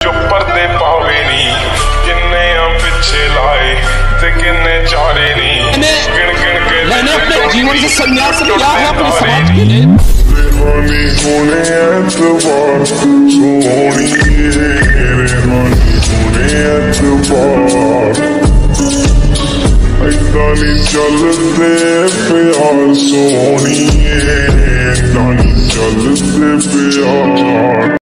जो पर्दे पावे नी, किन्ने पिछे लाए ते किन्ने चारे नी। मैंने अपने जीवन से संन्यास लिया है अपने समाज के लिए। रेहानी होने एतबार सोहणिए, रेहानी होने एतबार ऐदा नी चलदे प्यार सोहणिए, ऐदा नी चलदे प्यार।